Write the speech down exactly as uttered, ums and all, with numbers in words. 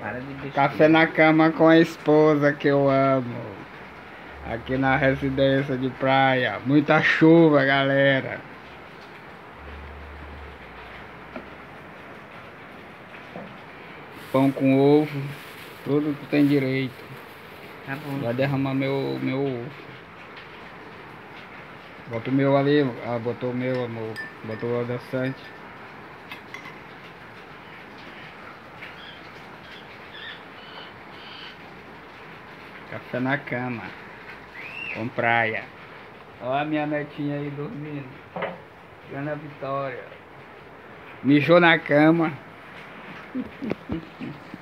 Para de besteira. Café na cama com a esposa que eu amo. Aqui na residência de praia. Muita chuva, galera. Pão com ovo. Tudo que tem direito. Tá bom. Vai derramar meu, meu ovo. Bota o meu ali. Ah, botou o meu, amor. Botou o adoçante. Café na cama. Com praia. Olha a minha netinha aí dormindo. Ana Vitória. Mijou na cama.